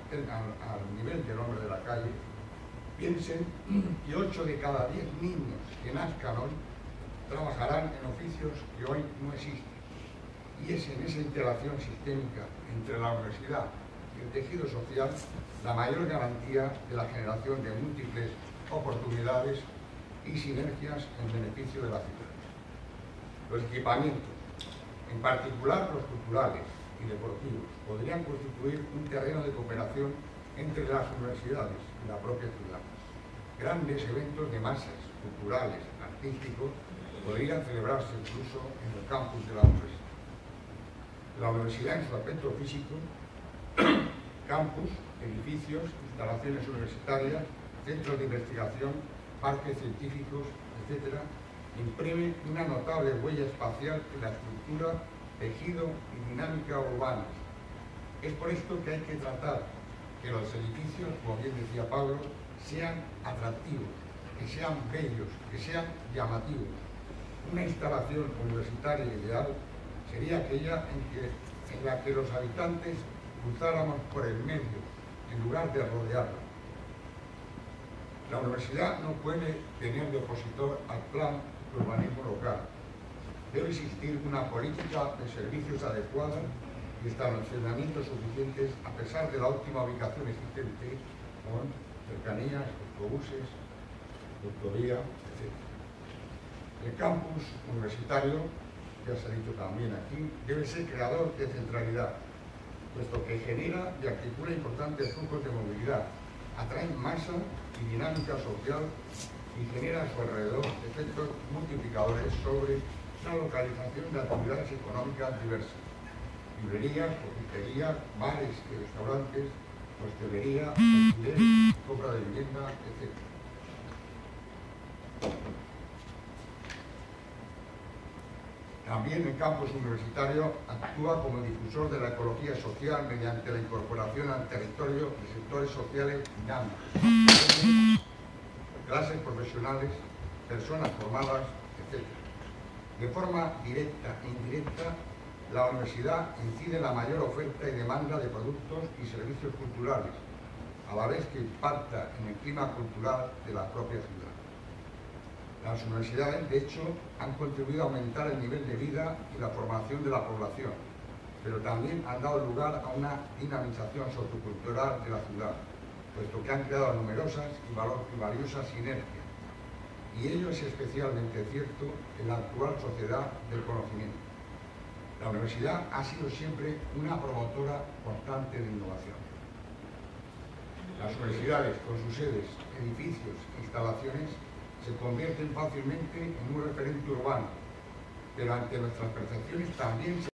al nivel del hombre de la calle, piensen que 8 de cada 10 niños que nazcan hoy trabajarán en oficios que hoy no existen. Y es en esa interacción sistémica entre la universidad y el tejido social la mayor garantía de la generación de múltiples oportunidades y sinergias en beneficio de la ciudad. Los equipamientos, en particular los culturales y deportivos, podrían constituir un terreno de cooperación entre las universidades y la propia ciudad. Grandes eventos de masas, culturales, artísticos, podrían celebrarse incluso en el campus de la universidad. La universidad en su aspecto físico, campus, edificios, instalaciones universitarias, centros de investigación, parques científicos, etc., imprime una notable huella espacial en la estructura, tejido y dinámica urbana. Es por esto que hay que tratar que los edificios, como bien decía Pablo, sean atractivos, que sean bellos, que sean llamativos. Una instalación universitaria ideal sería aquella en la que los habitantes cruzáramos por el medio, en lugar de rodearla. La universidad no puede tener de opositor al plan de urbanismo local. Debe existir una política de servicios adecuada y establecimientos suficientes a pesar de la óptima ubicación existente, con cercanías, autobuses, doctoría, etc. El campus universitario, ya se ha dicho también aquí, debe ser creador de centralidad, puesto que genera y articula importantes flujos de movilidad, atrae masa y dinámica social y genera a su alrededor efectos multiplicadores sobre la localización de actividades económicas diversas: librerías, confiterías, bares y restaurantes, hostelería, alquiler, compra de vivienda, etc. También el campus universitario actúa como difusor de la ecología social mediante la incorporación al territorio de sectores sociales dinámicos, clases profesionales, personas formadas, etc. De forma directa e indirecta, la universidad incide en la mayor oferta y demanda de productos y servicios culturales, a la vez que impacta en el clima cultural de la propia ciudad. Las universidades, de hecho, han contribuido a aumentar el nivel de vida y la formación de la población, pero también han dado lugar a una dinamización sociocultural de la ciudad, puesto que han creado numerosas y valiosas sinergias. Y ello es especialmente cierto en la actual sociedad del conocimiento. La universidad ha sido siempre una promotora constante de innovación. Las universidades, con sus sedes, edificios e instalaciones, se convierten fácilmente en un referente urbano, pero ante nuestras percepciones también se